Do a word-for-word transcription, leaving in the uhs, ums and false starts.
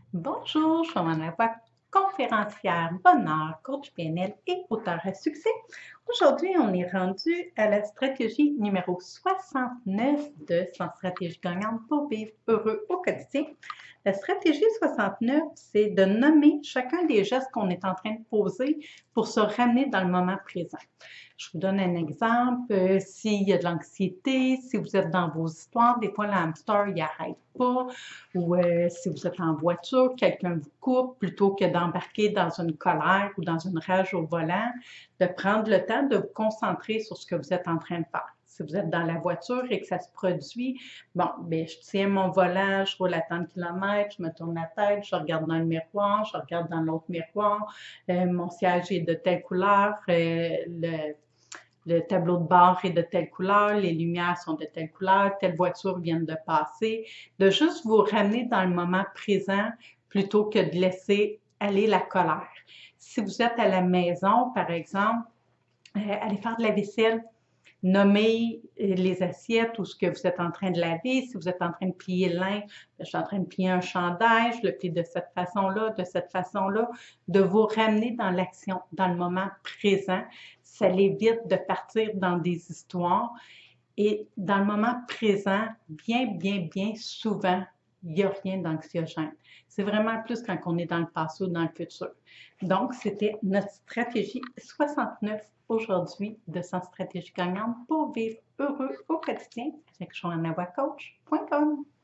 Bonjour, je suis Madame Lavoie, conférencière, bonheur, coach P N L et auteur à succès. Aujourd'hui, on est rendu à la stratégie numéro soixante-neuf de cent stratégies gagnantes pour vivre heureux au quotidien. La stratégie soixante-neuf, c'est de nommer chacun des gestes qu'on est en train de poser pour se ramener dans le moment présent. Je vous donne un exemple. Euh, s'il y a de l'anxiété, si vous êtes dans vos histoires, des fois le hamster, il n'arrête pas, ou euh, si vous êtes en voiture, quelqu'un vous coupe, plutôt que d'embarquer dans une colère ou dans une rage au volant, de prendre le temps de vous concentrer sur ce que vous êtes en train de faire. Si vous êtes dans la voiture et que ça se produit, bon, bien, je tiens mon volant, je roule à tant de kilomètres, je me tourne la tête, je regarde dans le miroir, je regarde dans l'autre miroir, euh, mon siège est de telle couleur, euh, le le tableau de bord est de telle couleur, les lumières sont de telle couleur, telle voiture vient de passer, de juste vous ramener dans le moment présent plutôt que de laisser aller la colère. Si vous êtes à la maison, par exemple, euh, allez faire de la vaisselle, nommez les assiettes ou ce que vous êtes en train de laver. Si vous êtes en train de plier le linge, je suis en train de plier un chandail, je le plie de cette façon-là, de cette façon-là, de vous ramener dans l'action, dans le moment présent. Ça l'évite de partir dans des histoires. Et dans le moment présent, bien, bien, bien souvent, il n'y a rien d'anxiogène. C'est vraiment plus quand on est dans le passé ou dans le futur. Donc, c'était notre stratégie soixante-neuf aujourd'hui de cent stratégies gagnantes pour vivre heureux au quotidien avec joanna lavoie coach point com.